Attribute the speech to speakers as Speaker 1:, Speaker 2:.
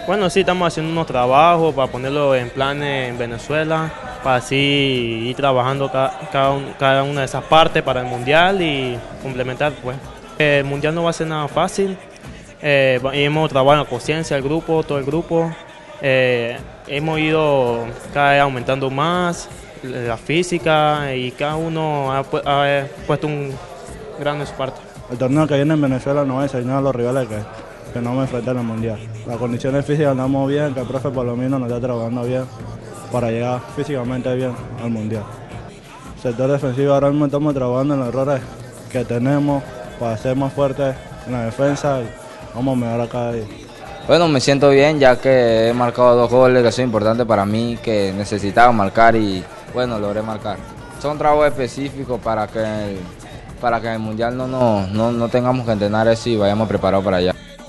Speaker 1: Bueno, sí, estamos haciendo unos trabajos para ponerlo en planes en Venezuela, para así ir trabajando cada una de esas partes para el Mundial y complementar, pues. El Mundial no va a ser nada fácil, hemos trabajado en la conciencia, el grupo, todo el grupo, hemos ido cada vez aumentando más la física y cada uno ha puesto un grano de su parte.
Speaker 2: El torneo que viene en Venezuela nos va a enseñar a los rivales que no me enfrentan al Mundial. Las condiciones físicas andamos bien, que el profe Palomino nos está trabajando bien para llegar físicamente bien al Mundial. Sector defensivo, ahora mismo estamos trabajando en los errores que tenemos para ser más fuertes en la defensa y vamos a mejorar cada día.
Speaker 3: Bueno, me siento bien ya que he marcado 2 goles que son importantes para mí, que necesitaba marcar y bueno, logré marcar. Son trabajos específicos para que en el Mundial no tengamos que entrenar eso y vayamos preparados para allá.